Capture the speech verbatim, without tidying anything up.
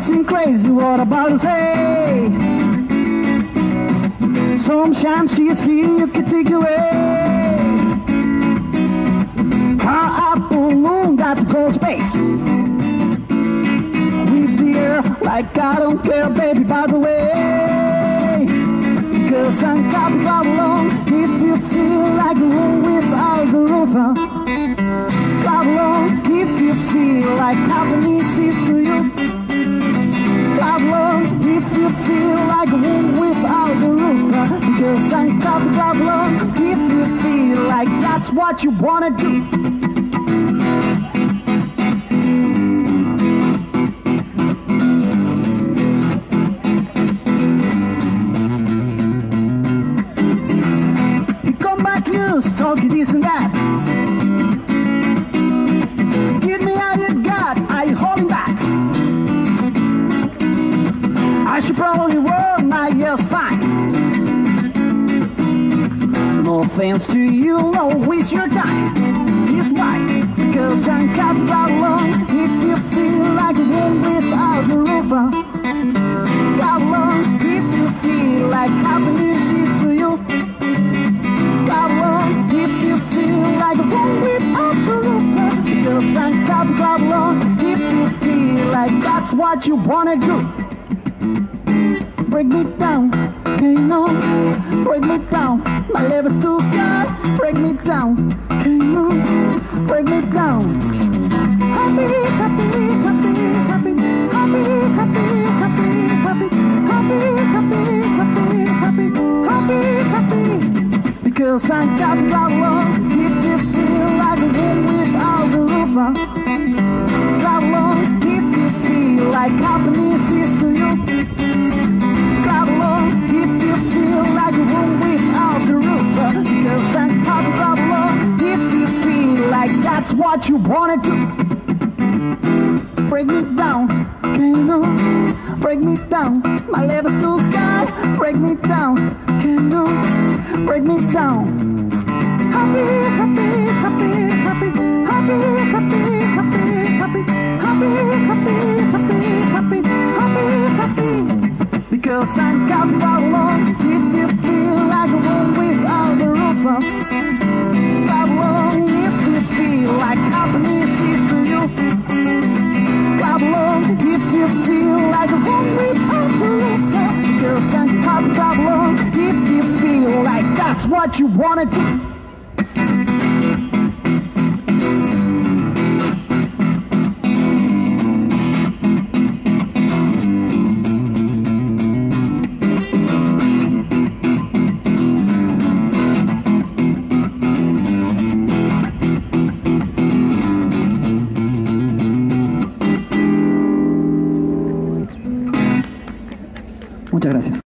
chasing crazy, what about to say? Sometimes she is here, you can take away. Her apple moon got to go space. With the air, like I don't care, baby, by the way. Because I'm coming along, if you feel like a room without the roof. Clap along, if you feel like happiness is to you. Clap along, if you feel like a room without the roof. Because I'm clap, clap along, if you feel like that's what you wanna do. You come back loose, talking this and that. Give me all you got, are you holding back? I should probably work my years fine. No offense to you, no waste your time. It's right, because I'm coming along. If you feel like a room without the roof. Come along, if you feel like happiness is to you. Come along, if you feel like a room without the roof. Because I'm coming along, if you feel like that's what you wanna do. Break me down, can you know? Break me down, my level's too high. Break me down, can you know? Break me down. Happy, happy, happy, happy, happy, happy, happy, happy, happy, happy, happy, happy, happy. Because I'm coming along, if you feel like a room without the roof. Come along, if you feel like happiness is to you. Clap along, if you feel like a room without the roof. Because I'm coming along, if you feel like that's what you wanna do. Break me down, can you know? Break me down, my level's too high. Break me down, can you know? Break me down. Happy, happy, happy, happy, happy, happy, happy, happy, happy, happy, happy, happy, happy. Because I'm coming along, if you feel like a room without the roof. Come along, if you feel like happiness is to you. Come along, if you feel like a room without the roof. Because I'm coming along, if you feel like that's what you wanna do. Muchas gracias.